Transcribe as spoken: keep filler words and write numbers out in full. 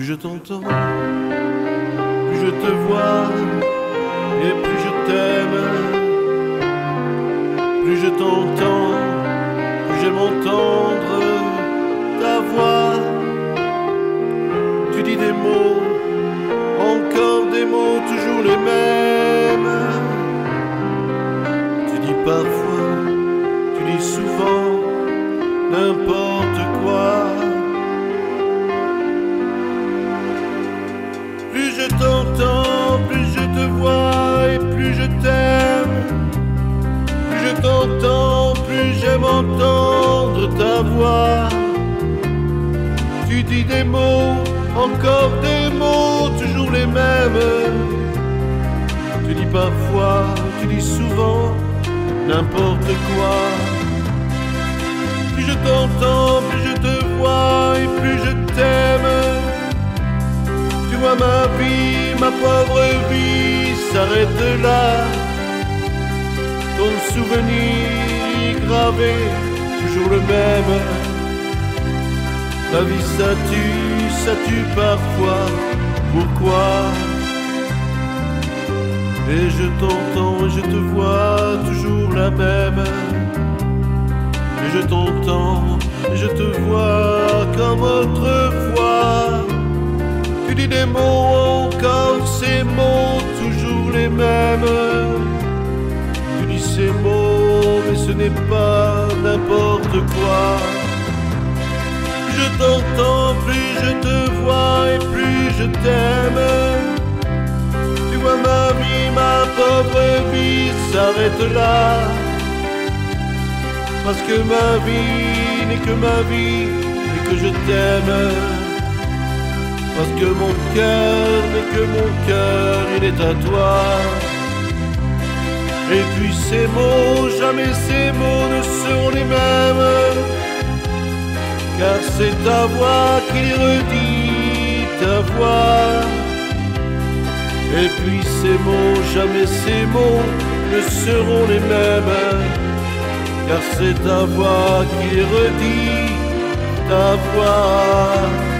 je t'entends, plus je te vois et plus je t'aime. Plus je t'entends, plus j'aime entendre ta voix. Tu dis des mots, encore des mots, toujours les mêmes. Tu dis parfois, tu dis souvent, n'importe quoi. Plus je t'entends, plus je te vois et plus je t'aime. Plus je t'entends, plus j'aime entendre ta voix. Tu dis des mots, encore des mots, toujours les mêmes. Tu dis parfois, tu dis souvent, n'importe quoi. Plus je t'entends, plus je te vois et plus je t'aime. Tu vois ma vie, ma pauvre vie s'arrête là. Ton souvenir gravé, toujours le même. La vie ça tue, ça tue parfois. Pourquoi? Et je t'entends et je te vois toujours la même. Et je t'entends et je te vois comme autrefois. Tu dis des mots, encore ces mots, toujours les mêmes. Tu dis ces mots, mais ce n'est pas n'importe quoi. Plus je t'entends, plus je te vois et plus je t'aime. Tu vois ma vie, ma pauvre vie s'arrête là. Parce que ma vie n'est que ma vie et que je t'aime. Parce que mon cœur n'est que mon cœur, il est à toi. Et puis ces mots, jamais ces mots ne seront les mêmes. Car c'est ta voix qui les redit, ta voix. Et puis ces mots, jamais ces mots ne seront les mêmes. Car c'est ta voix qui les redit, ta voix.